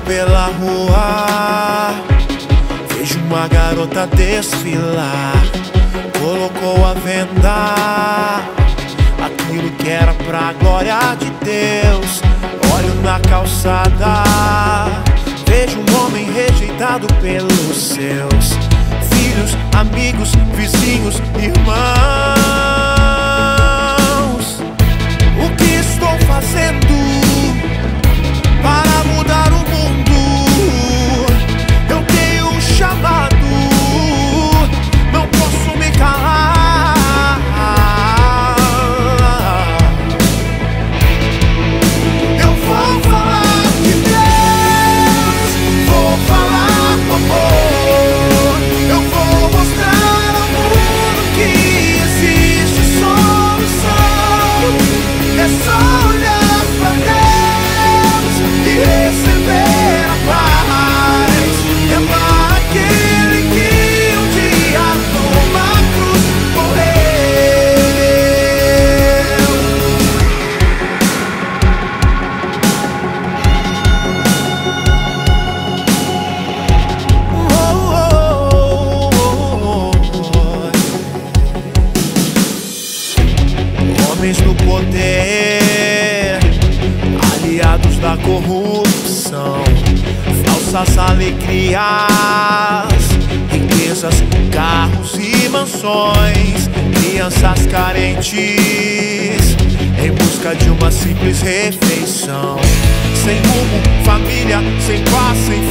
pela rua, vejo uma garota desfilar. Colocou a venda, aquilo que era pra glória de Deus. Olho na calçada, vejo um homem rejeitado pelos seus filhos, amigos, vizinhos, irmãos. O que estou fazendo para mudar o mundo? Eu tenho um chamado, não posso me calar. Eu vou falar de Deus, vou falar com amor. Eu vou mostrar ao mundo que existe solução. É só olhar pra Deus e receber a paz. Amar aquele que um dia numa cruz morreu. Homens do poder, aliados da corrupção, falsas alegrias, riquezas, carros e mansões, crianças carentes em busca de uma simples refeição. Sem rumo, família, sem paz, sem